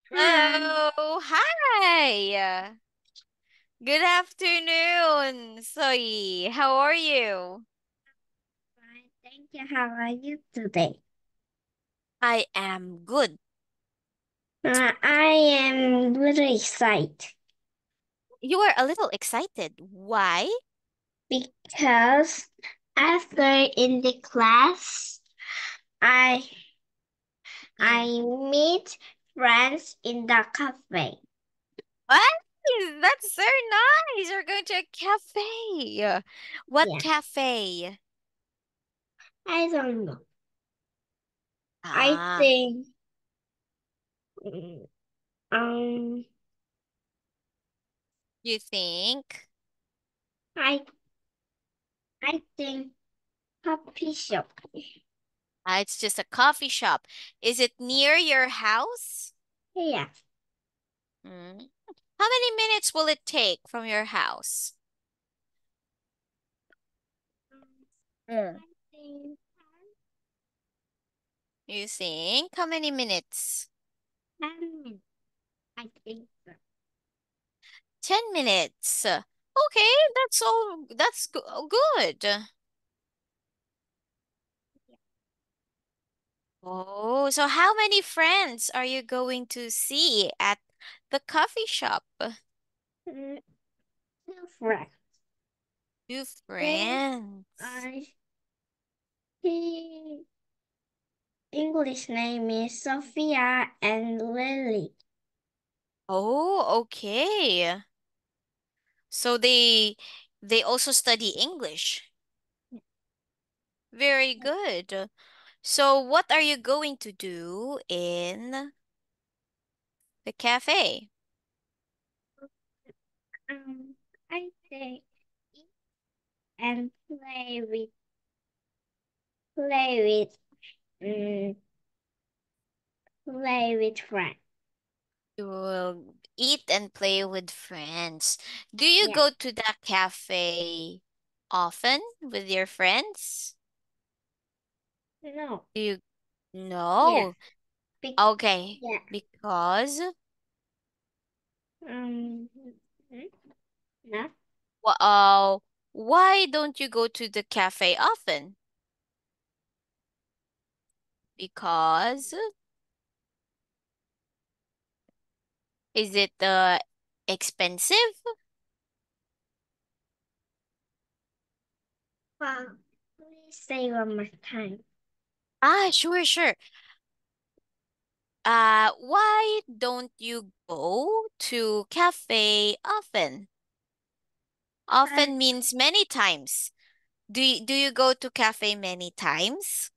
Hi, Hello, hi. Good afternoon, Soy. How are you? fine, thank you. How are you today? I am good I am really excited You are a little excited. Why? because after in the class, I Mm. I meet friends in the cafe. What? That's so nice. You're going to a cafe. What Yeah, cafe? I don't know. I Ah, think mm, um you think? I I think coffee shop. It's just a coffee shop. Is it near your house? Yeah, Mm. How many minutes will it take from your house? Mm. I think You think? How many minutes? 10 minutes. I think so. 10 minutes. Okay, that's all. Good. Oh, so how many friends are you going to see at the coffee shop? Mm, two friends. Two They friends. are he English name is Sophia and Lily. Oh, okay. So they also study English. Very good. So what are you going to do in the cafe? I think and play um play with friends. You will eat and play with friends. Do you Yeah. go to the cafe often with your friends? No. Do you Yeah. No. Be, Okay. yeah. Because Um. hmm, no. why don't you go to the cafe often? Because is it expensive? Please say one more time. Sure, sure. Why don't you go to cafe often? I, Often means many times. Do you go to cafe many times?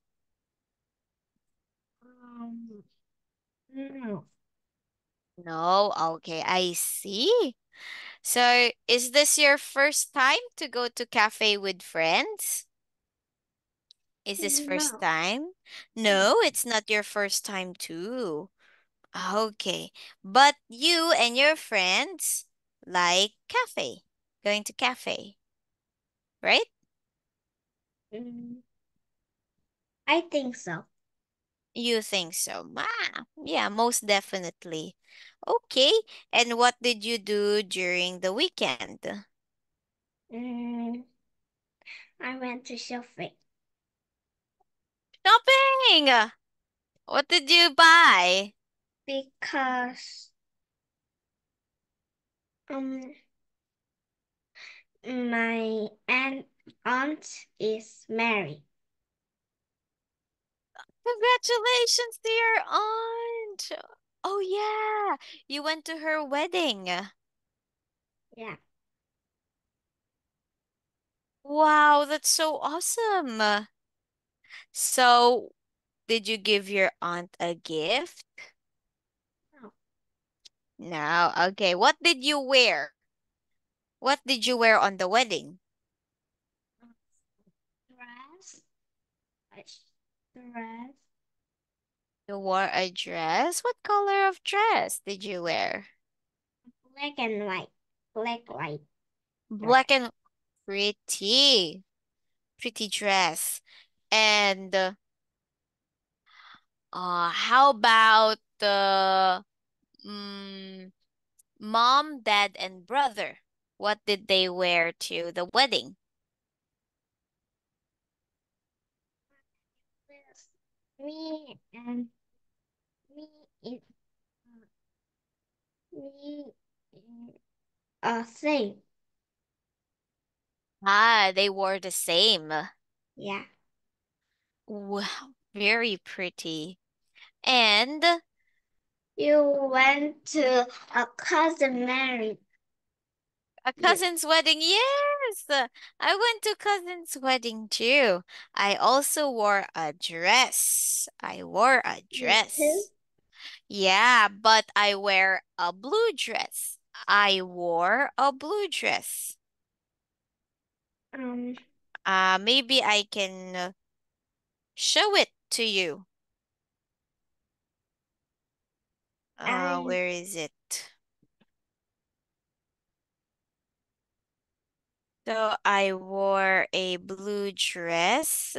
um. No. No. Okay, I see. So, is this your first time to go to cafe with friends? Is this first No. time? No. No, it's not your first time too. Okay. But you and your friends like cafe, going to cafe, right? Mm, I think so. You think so? Yeah, most definitely. Okay. And what did you do during the weekend? Mm, I went to shopping Shopping! What did you buy? because um my aunt is married. Congratulations to your aunt. Oh, yeah. You went to her wedding. Yeah. Wow, that's so awesome. So, did you give your aunt a gift? Oh, No. Okay. What did you wear? What did you wear on the wedding? dress. A dress. You wore a dress? What color of dress did you wear? Black and white. Black white dress. Black and pretty. Pretty dress. And how about Mm, mom, dad, and brother. What did they wear to the wedding? Yes. Me and me is me same. Ah, they wore the same. Yeah. Wow, very pretty. And You went to a cousin married a you. cousin's wedding. Yes, I went to cousin's wedding too. I also wore a dress. I wore a Me too. dress. Yeah, but I wear a blue dress. I wore a blue dress. Um, Maybe I can show it to you. I Where is it? So I wore a blue dress.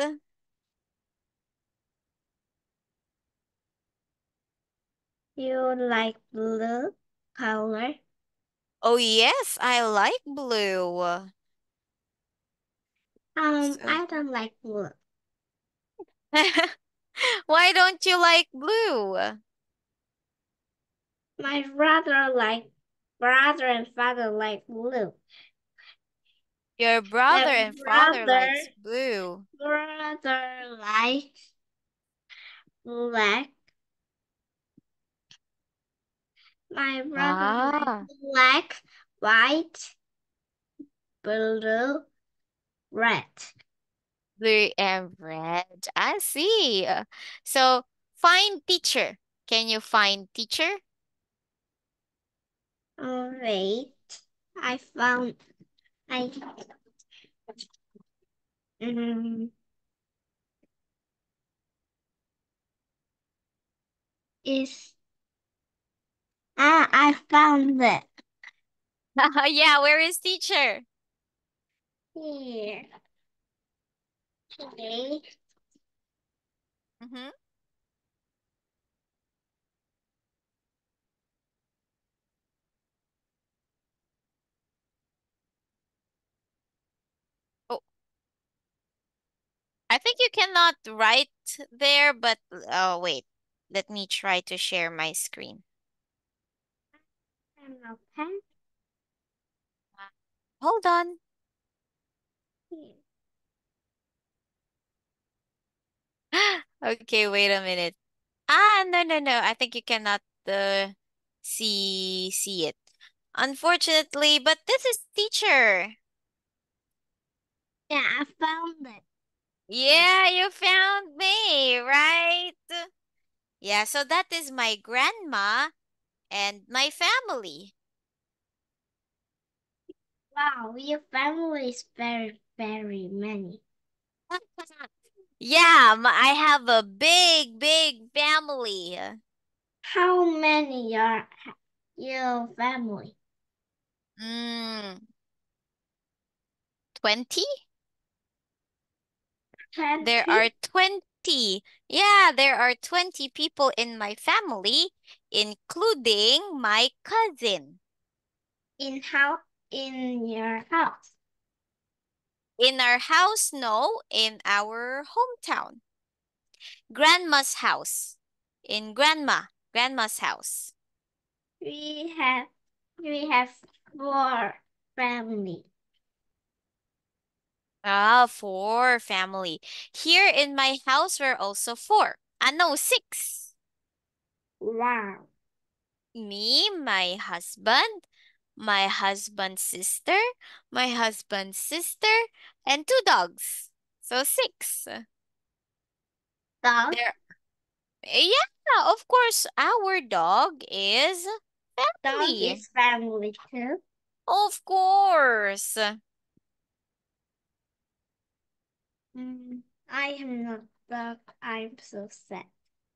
you like blue color. Oh yes, I like blue. So I don't like blue. why don't you like blue? My brother and father like blue. Your My brother and father brother likes blue. brother likes black. My brother likes Ah, black, white, blue, red. blue and red. I see. So find teacher. Can you find teacher? Oh wait, I found I um is I found it Yeah, where is teacher? here. Okay. Mm-hmm. Oh, I think you cannot write there, but oh wait. Let me try to share my screen. And a pen Hold on. here. Okay, wait a minute. Ah, no, no, no. I think you cannot see it. Unfortunately, but this is teacher. Yeah, I found it. Yeah, you found me, right? Yeah, so that is my grandma and my family. Wow, your family is very many. Yeah, I have a big, big family. How many are your family? Mm, 20? There 20 are 20. Yeah, there are 20 people in my family, including my cousin. in how in your house. In our house, no, in our hometown. Grandma's house. In grandma's house. We have we have four family. Ah, four family. Here in my house, we're also four. Ah, no, six. Wow. Me, my husband's sister, my husband's sister, and two dogs. So six. Dog There, yeah, of course, our dog is dog family. is family too. Of course. I am not dog. I'm so sad.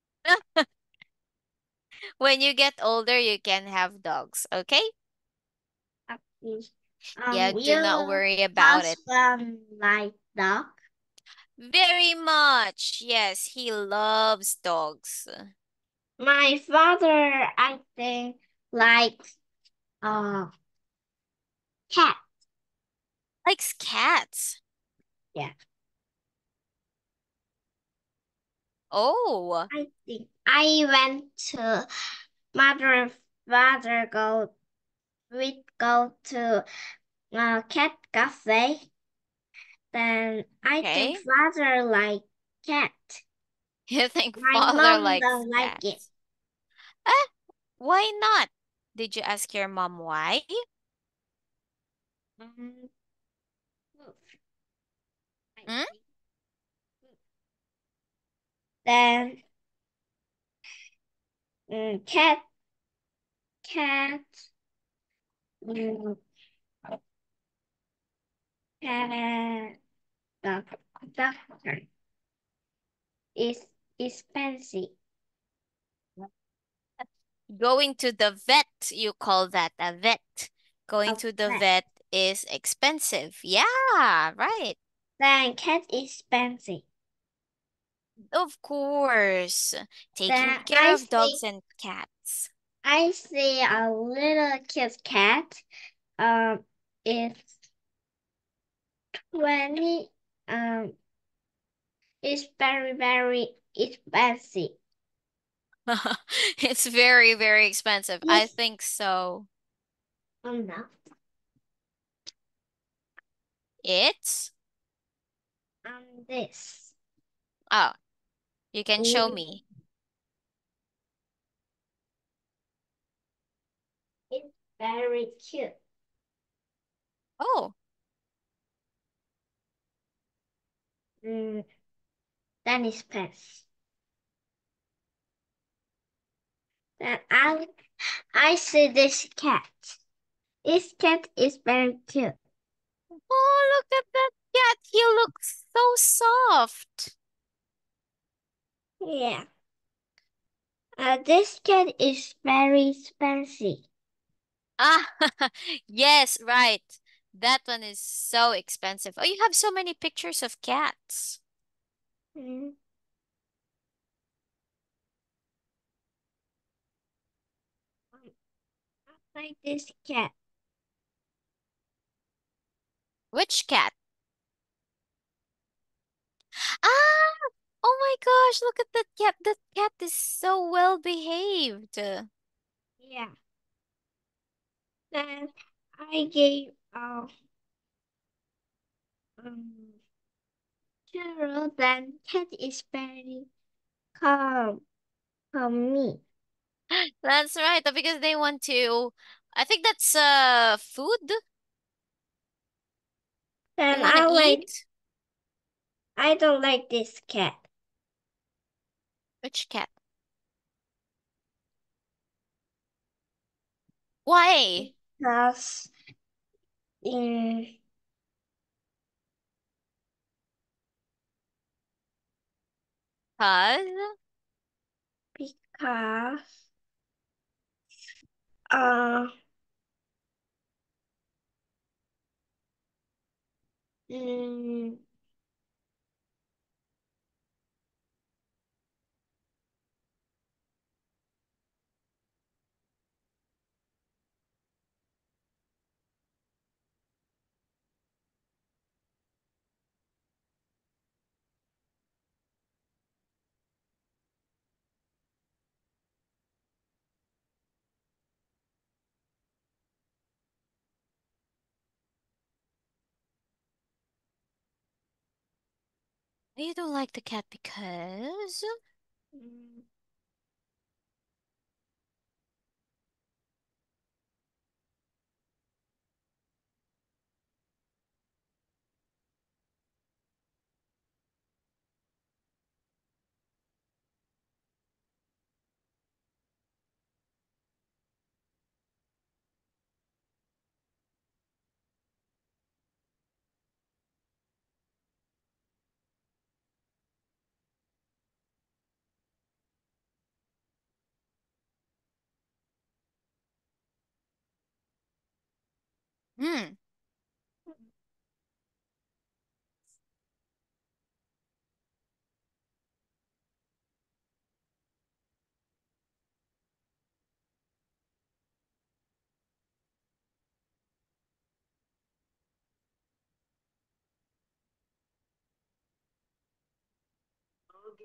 When you get older, you can have dogs, okay? Okay. Yeah, do not Your worry about it. husband like dog. Very much. Yes, he loves dogs. My father, I think, likes cat. Likes cats. Yeah, Oh, I think I went to mother and father go. We go to cat cafe. Then I think okay. father like cat. You think My father mom likes don't like it. cats? Eh, why not? Did you ask your mom why? Mm, I Hmm? think. Then cat cat mm, cat doctor is expensive. Going to the vet, you call that a vet. Going A to the vet. vet is expensive. Yeah, right. Then cat expensive. Of course. Then Taking care of dogs and cats. I see a little kid cat. Um, it's 20. It's very expensive. It's very, very expensive. I Yes. think so. Oh no. It's, This. oh, you can show Mm, me. It's very cute. Oh, Mm, then it's pets. Then I see this cat. This cat is very cute. oh, look at that cat. He looks so soft. Yeah. This cat is very expensive. Ah, yes, right. That one is so expensive. Oh, you have so many pictures of cats. Mm, I like this cat. Which cat? Ah, oh my gosh, look at that cat. That cat is so well behaved. Yeah. Then I gave um churro. Then cat is very calm for me. That's right, because they want to, I think that's food. They Then want to eat. I don't like this cat Which cat? Why? because in Cause because uh mm, you don't like the cat because mm,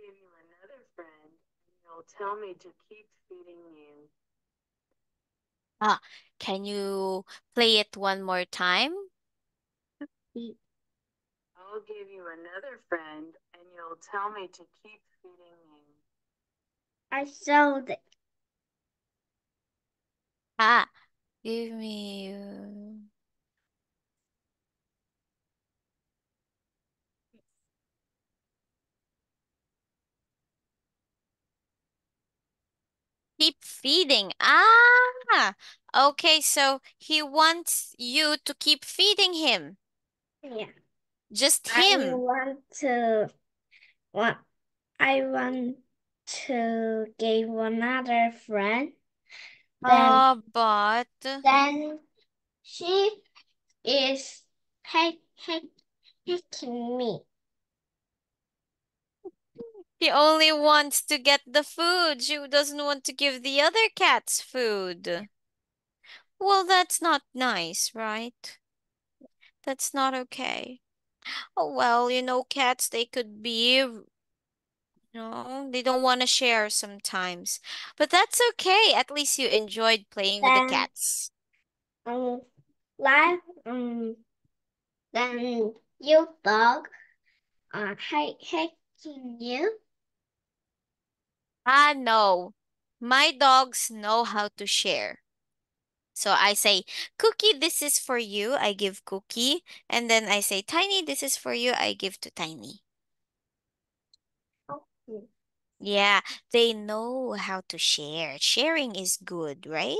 give you another friend, and you'll tell me to keep feeding you. Ah, can you play it one more time? I'll give you another friend, and you'll tell me to keep feeding you. I sold it. Ah, give me. Keep feeding. Ah, okay. So he wants you to keep feeding him. Yeah. Just I him. want to what I want to give another friend. Then But then she is picking me. he only wants to get the food. She doesn't want to give the other cats food. Well, that's not nice, right? That's not okay. Oh, well, cats, they could be, they don't want to share sometimes. But that's okay. At least you enjoyed playing with the Then cats. um life then you dog hating you. Ah, no. My dogs know how to share. So I say, Cookie, this is for you. I give Cookie. And then I say, Tiny, this is for you. I give to Tiny. Okay. Yeah, they know how to share. Sharing is good, right?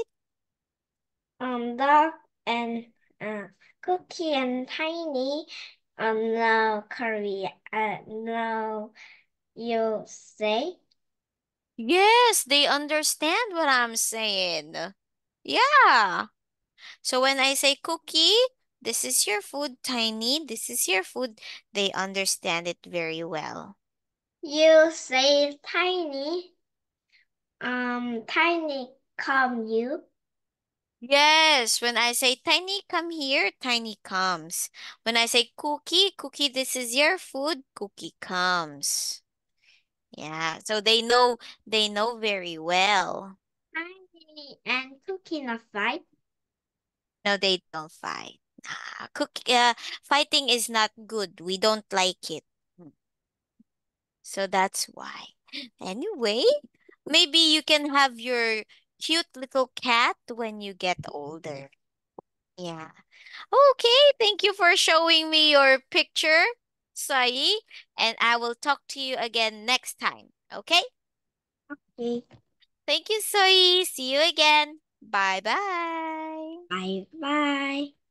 Dog and Cookie and Tiny no Korea no you say. Yes, they understand what I'm saying. Yeah. So when I say Cookie, this is your food, Tiny, this is your food, they understand it very well. You say Tiny come you. Yes, when I say Tiny, come here, Tiny comes. When I say Cookie, Cookie, this is your food, Cookie comes. Yeah, so they know very well. Tiny and Cookie not fight. No, they don't fight. Fighting is not good. We don't like it. So that's why. Anyway, maybe you can have your cute little cat when you get older. Yeah. Okay, thank you for showing me your picture, Sai, and I will talk to you again next time. Okay? Okay. Thank you, Sai. See you again. Bye bye. Bye bye.